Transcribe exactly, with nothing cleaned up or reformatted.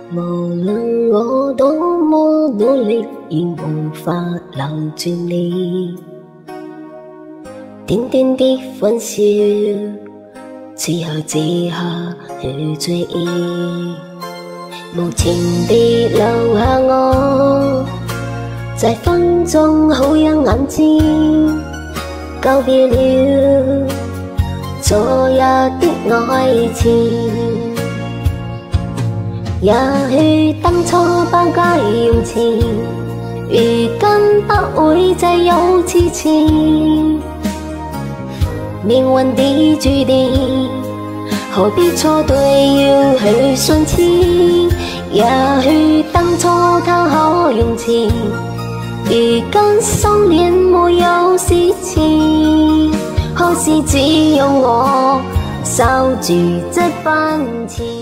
無論我多麼努力，已無法留住你。點點的歡笑，此刻此刻去追憶，無情地留下我，在風中好讓眼睛告別了昨日的愛情。也許當初不該用情，如今不會再有痴情。命運的注定，何必錯對要去相親？也許當初他好用情，如今相戀沒有事情，可是只有我守住這份情。